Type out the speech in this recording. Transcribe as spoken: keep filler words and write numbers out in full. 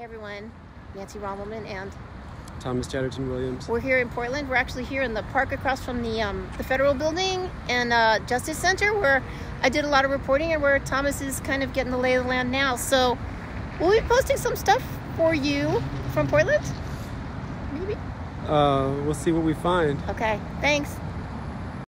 Hey everyone, Nancy Rommelmann and Thomas Chatterton Williams. We're here in Portland. We're actually here in the park across from the um, the Federal Building and uh, Justice Center, where I did a lot of reporting and where Thomas is kind of getting the lay of the land now. So we'll be posting some stuff for you from Portland, maybe? Uh, we'll see what we find. Okay, thanks.